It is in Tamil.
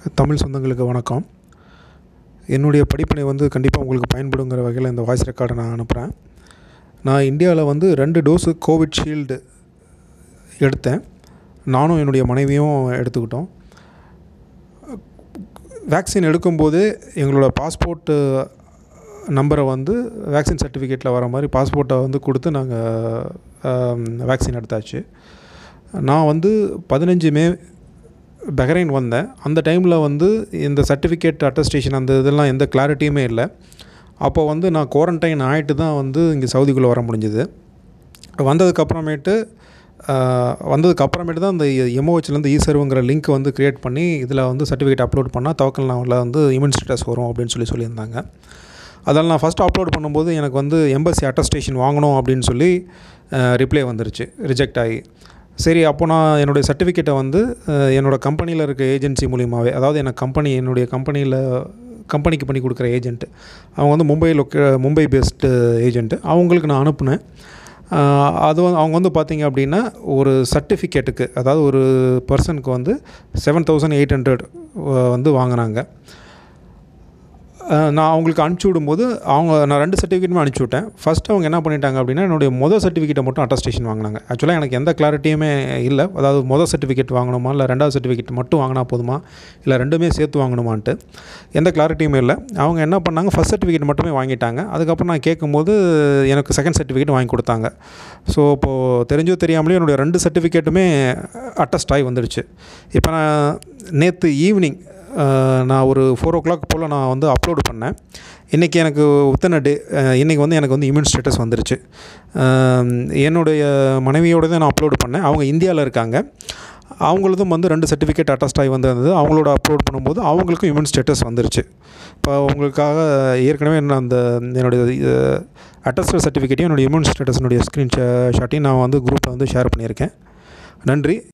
தமிழ் சொந்தங்களுக்கு வணக்கம். என்னுடைய படிப்பினை கண்டிப்பாக உங்களுக்கு பயன்படுங்கிற வகையில் இந்த வாய்ஸ் ரெக்கார்டை நான் அனுப்புகிறேன். நான் இந்தியாவில் 2 டோஸு கோவிட்ஷீல்டு எடுத்தேன். நானும் என்னுடைய மனைவியும் எடுத்துக்கிட்டோம். வேக்சின் எடுக்கும்போது எங்களோட பாஸ்போர்ட்டு நம்பரை வேக்சின் சர்டிஃபிகேட்டில் வர மாதிரி பாஸ்போர்ட்டை கொடுத்து நாங்கள் வேக்சின் எடுத்தாச்சு. நான் 15 மே பஹ்ரைன் வந்தேன். அந்த டைமில் இந்த சர்டிஃபிகேட் அட்டஸ்டேஷன் அந்த இதெல்லாம் எந்த கிளாரிட்டியுமே இல்லை. அப்போ நான் குவாரண்டைன் ஆகிட்டு தான் இங்கே சவுதிக்குள்ளே வர முடிஞ்சுது. வந்ததுக்கப்புறமேட்டு தான் அந்த எம்ஓஹெச்லேருந்து இசர்வுங்கிற லிங்க் க்ரியேட் பண்ணி இதில் சர்டிஃபிகேட் அப்லோட் பண்ணால் தவக்கல்நாவில் இம்யூன் ஸ்டேட்டஸ் வரும் அப்படின்னு சொல்லியிருந்தாங்க. அதில் நான் ஃபஸ்ட்டு அப்லோட் பண்ணும்போது எனக்கு எம்பசி அட்டஸ்டேஷன் வாங்கணும் அப்படின்னு சொல்லி ரிப்ளை வந்துருச்சு, ரிஜெக்ட் ஆகி. சரி, அப்போ நான் என்னுடைய சர்டிஃபிகேட்டை என்னோடய கம்பெனியில் இருக்க ஏஜென்சி மூலியமாகவே, அதாவது என்னுடைய கம்பெனிக்கு பண்ணி கொடுக்குற ஏஜென்ட்டு, அவங்க மும்பை பேஸ்டு ஏஜென்ட்டு, அவங்களுக்கு நான் அனுப்புனேன். அவங்க பார்த்திங்க அப்படின்னா ஒரு சர்டிஃபிகேட்டுக்கு, அதாவது ஒரு பர்சனுக்கு 7,800 வாங்கினாங்க. நான் அவங்களுக்கு அனுப்பிச்சி விடும்போது நான் 2 சர்டிஃபிகேட்டுமே அனுப்பிச்சி விட்டேன். ஃபஸ்ட்டு அவங்க என்ன பண்ணிட்டாங்க அப்படின்னா என்னுடைய சர்டிஃபிகேட்டை மட்டும் அட்டஸ்டேஷன் வாங்கினாங்க. ஆக்சுவலாக எனக்கு எந்த கிளாரிட்டியுமே இல்லை, அதாவது சர்டிஃபிகேட் வாங்கணுமா இல்லை 2வது சர்டிஃபிகேட் மட்டும் வாங்கினா போதுமா இல்லை 2மே சேர்த்து வாங்கணுமான்ட்டு எந்த கிளாரிட்டியுமே இல்லை. அவங்க என்ன பண்ணாங்க, ஃபஸ்ட் சர்டிஃபிகேட் மட்டுமே வாங்கிட்டாங்க. அதுக்கப்புறம் நான் கேட்கும்போது எனக்கு செகண்ட் சர்டிஃபிகேட் வாங்கி கொடுத்தாங்க. ஸோ இப்போது தெரிஞ்சோ தெரியாமலே என்னுடைய 2 சர்டிஃபிகேட்டுமே அட்டஸ்ட் ஆகி வந்துடுச்சு. இப்போ நான் நேற்று ஈவினிங் நான் ஒரு 4 o'clock போல் நான் அப்லோடு பண்ணேன். இன்றைக்கி எனக்கு இன்றைக்கி எனக்கு இம்யூன் ஸ்டேட்டஸ் வந்துருச்சு. என்னுடைய மனைவியோடு தான் நான் அப்லோடு பண்ணேன். அவங்க இந்தியாவில் இருக்காங்க. அவங்களதும் 2 சர்டிஃபிகேட் அட்டஸ்ட் ஆகி வந்திருந்தது. அவங்களோட அப்லோட் பண்ணும்போது அவங்களுக்கும் இம்யூன் ஸ்டேட்டஸ் வந்துருச்சு. இப்போ உங்களுக்காக ஏற்கனவே என்னுடைய அட்டஸ்டட் சர்டிஃபிகேட்டையும் என்னுடைய இம்யூன் ஸ்டேட்டஸினுடைய ஸ்க்ரீன்ஷாட்டையும் நான் குரூப்பில் ஷேர் பண்ணியிருக்கேன். நன்றி.